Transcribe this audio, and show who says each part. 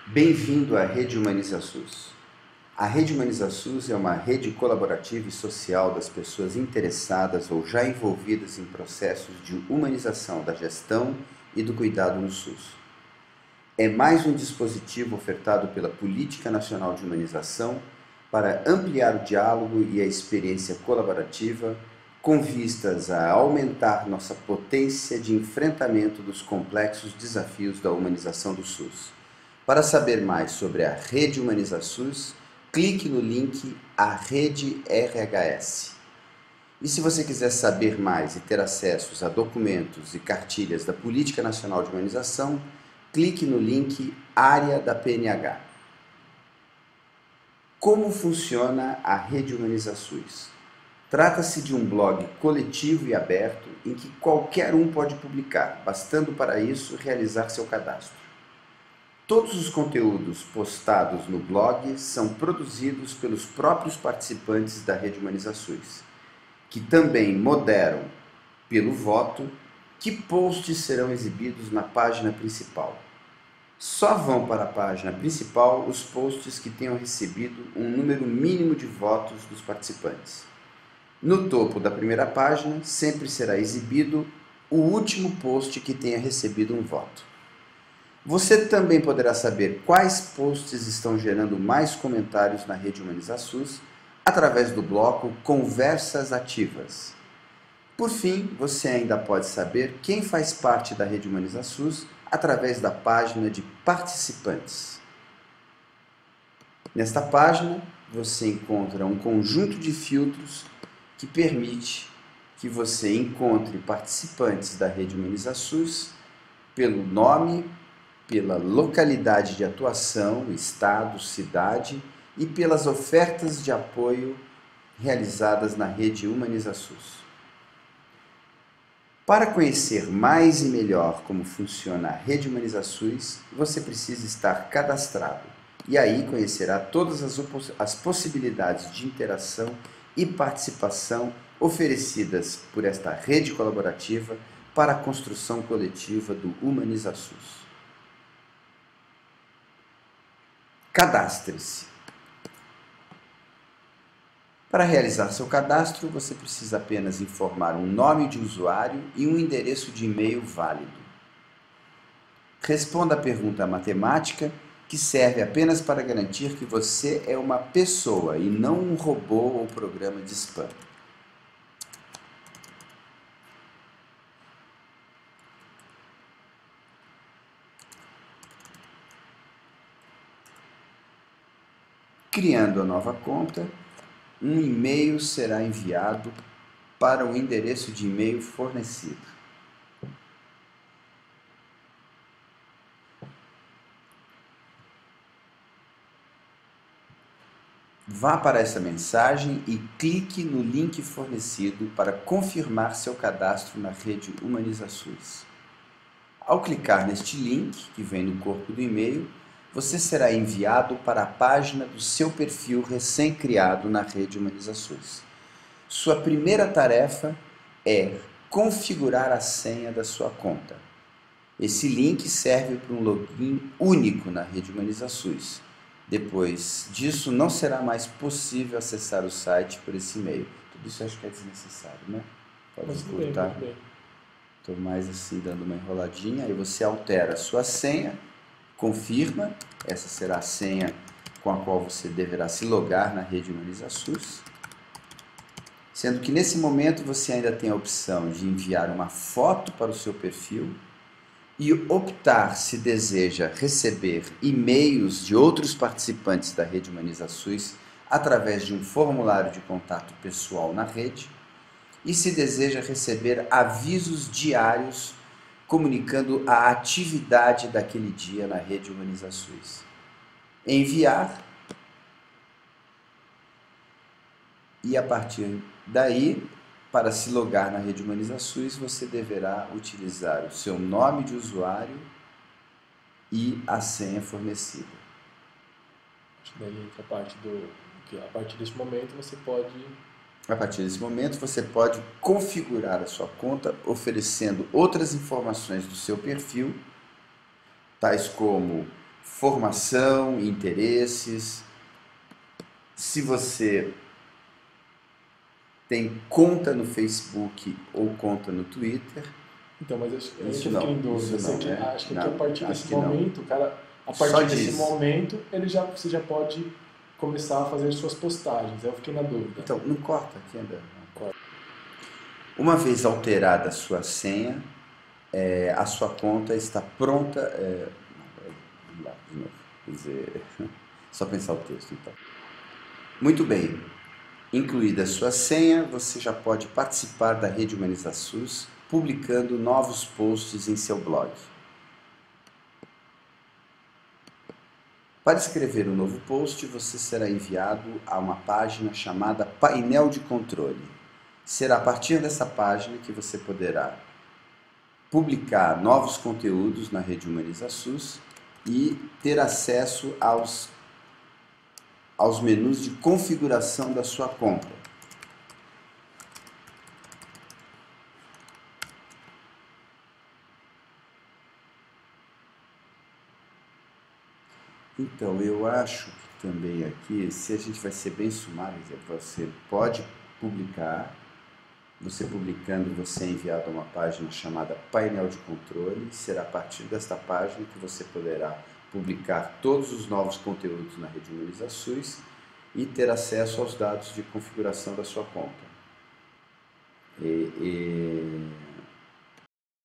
Speaker 1: Bem-vindo à Rede HumanizaSUS. A Rede HumanizaSUS é uma rede colaborativa e social das pessoas interessadas ou já envolvidas em processos de humanização da gestão e do cuidado no SUS. É mais um dispositivo ofertado pela Política Nacional de Humanização para ampliar o diálogo e a experiência colaborativa com vistas a aumentar nossa potência de enfrentamento dos complexos desafios da humanização do SUS. Para saber mais sobre a Rede HumanizaSUS, clique no link A Rede RHS. E se você quiser saber mais e ter acessos a documentos e cartilhas da Política Nacional de Humanização, clique no link Área da PNH. Como funciona a Rede HumanizaSUS? Trata-se de um blog coletivo e aberto em que qualquer um pode publicar, bastando para isso realizar seu cadastro. Todos os conteúdos postados no blog são produzidos pelos próprios participantes da Rede HumanizaSUS, que também moderam, pelo voto, que posts serão exibidos na página principal. Só vão para a página principal os posts que tenham recebido um número mínimo de votos dos participantes. No topo da primeira página sempre será exibido o último post que tenha recebido um voto. Você também poderá saber quais posts estão gerando mais comentários na Rede HumanizaSUS através do bloco Conversas Ativas. Por fim, você ainda pode saber quem faz parte da Rede HumanizaSUS através da página de participantes. Nesta página, você encontra um conjunto de filtros que permite que você encontre participantes da Rede HumanizaSUS pelo nome, pela localidade de atuação, estado, cidade e pelas ofertas de apoio realizadas na Rede HumanizaSUS. Para conhecer mais e melhor como funciona a Rede HumanizaSUS, você precisa estar cadastrado e aí conhecerá todas as possibilidades de interação e participação oferecidas por esta rede colaborativa para a construção coletiva do HumanizaSUS. Cadastre-se. Para realizar seu cadastro, você precisa apenas informar um nome de usuário e um endereço de e-mail válido. Responda a pergunta matemática, que serve apenas para garantir que você é uma pessoa e não um robô ou programa de spam. Criando a nova conta, um e-mail será enviado para o endereço de e-mail fornecido. Vá para essa mensagem e clique no link fornecido para confirmar seu cadastro na Rede HumanizaSUS. Ao clicar neste link, que vem no corpo do e-mail, você será enviado para a página do seu perfil recém-criado na Rede HumanizaSUS. Sua primeira tarefa é configurar a senha da sua conta. Esse link serve para um login único na Rede HumanizaSUS. Depois disso, não será mais possível acessar o site por esse e-mail. Tudo isso eu acho que é desnecessário, né? Pode cortar. Estou mais assim dando uma enroladinha. Aí você altera a sua senha. Confirma, essa será a senha com a qual você deverá se logar na Rede HumanizaSUS, sendo que nesse momento você ainda tem a opção de enviar uma foto para o seu perfil e optar se deseja receber e-mails de outros participantes da Rede HumanizaSUS através de um formulário de contato pessoal na rede e se deseja receber avisos diários comunicando a atividade daquele dia na Rede HumanizaSUS. Enviar, e a partir daí, para se logar na Rede HumanizaSUS, você deverá utilizar o seu nome de usuário e a senha fornecida.
Speaker 2: Acho que daí a parte que a partir desse momento você pode...
Speaker 1: A partir desse momento, você pode configurar a sua conta oferecendo outras informações do seu perfil, tais como formação, interesses. Se você tem conta no Facebook ou conta no Twitter.
Speaker 2: Então, mas eu
Speaker 1: Isso
Speaker 2: fiquei
Speaker 1: não,
Speaker 2: em dúvida.
Speaker 1: isso não,
Speaker 2: Acho
Speaker 1: né?
Speaker 2: que
Speaker 1: Não,
Speaker 2: a partir
Speaker 1: acho
Speaker 2: desse
Speaker 1: que não.
Speaker 2: momento, cara, a
Speaker 1: Só
Speaker 2: partir desse
Speaker 1: diz.
Speaker 2: momento, você já pode começar a fazer suas postagens. Aí eu fiquei na dúvida.
Speaker 1: Então, não corta aqui, André.
Speaker 2: Corta.
Speaker 1: Uma vez alterada a sua senha, a sua conta está pronta. Vamos lá, de novo. Quer dizer, só pensar o texto, então. Muito bem. Incluída a sua senha, você já pode participar da Rede HumanizaSUS, publicando novos posts em seu blog. Para escrever um novo post, você será enviado a uma página chamada Painel de Controle. Será a partir dessa página que você poderá publicar novos conteúdos na Rede HumanizaSUS e ter acesso aos menus de configuração da sua conta. Então, eu acho que também aqui, se a gente vai ser bem sumário, você pode publicar, você publicando, você é enviado a uma página chamada Painel de Controle, será a partir desta página que você poderá publicar todos os novos conteúdos na Rede HumanizaSUS e ter acesso aos dados de configuração da sua conta.